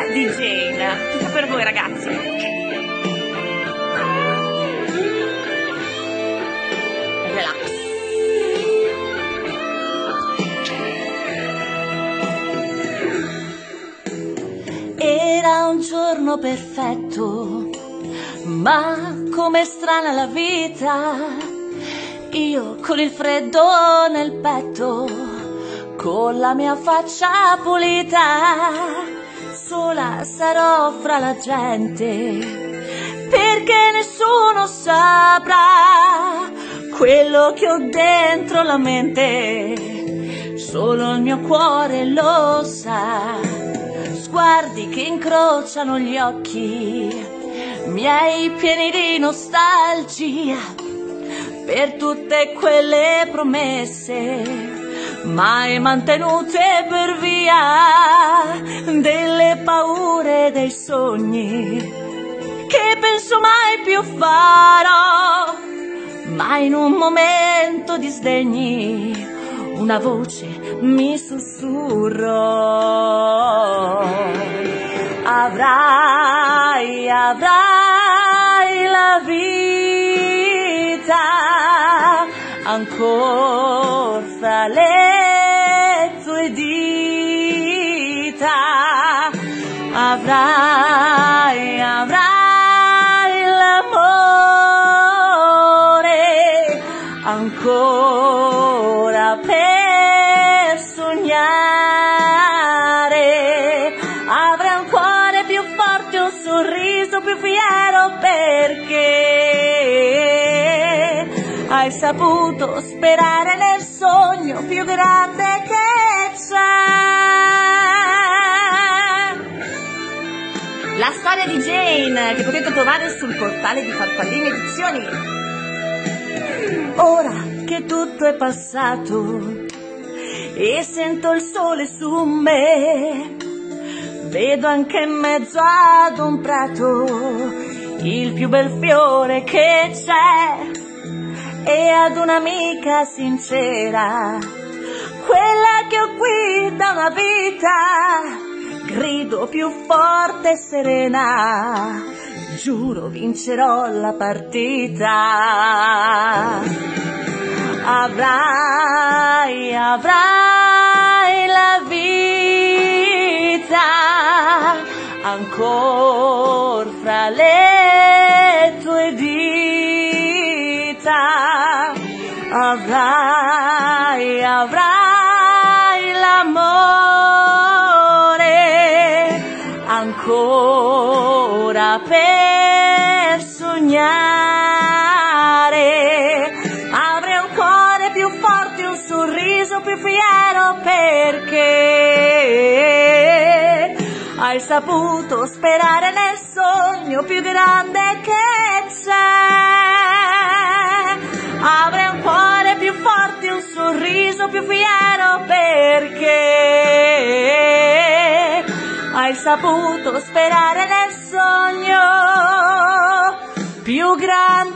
storia di Jane, tutta per voi ragazzi. Relax. Era un giorno perfetto, ma com'è strana la vita. Io con il freddo nel petto, con la mia faccia pulita, sola sarò fra la gente, perché nessuno saprà quello che ho dentro la mente, solo il mio cuore lo sa. Sguardi che incrociano gli occhi miei pieni di nostalgia per tutte quelle promesse mai mantenute per via delle paure e dei sogni che penso mai più farò. Ma in un momento di sdegni una voce mi sussurrò: avrai la vita ancor fra le tue dita, avrai l'amore ancora per sognare, avrai un cuore più forte, un sorriso più fiero, perché hai saputo sperare nel sogno più grande che c'è. La storia di Jane, che potete trovare sul portale di Farfallini Edizioni. Ora che tutto è passato e sento il sole su me, vedo anche in mezzo ad un prato il più bel fiore che c'è, e ad un'amica sincera, quella che ho qui da una vita, grido più forte e serena: giuro vincerò la partita. Avrai la vita ancor fra le tue dita, avrai l'amore ancora per sognare, avrai un cuore più forte, un sorriso più fiero, perché hai saputo sperare nel sogno più grande che c'è, avrai un cuore più forte, un sorriso più fiero, perché hai saputo sperare nel sogno più grande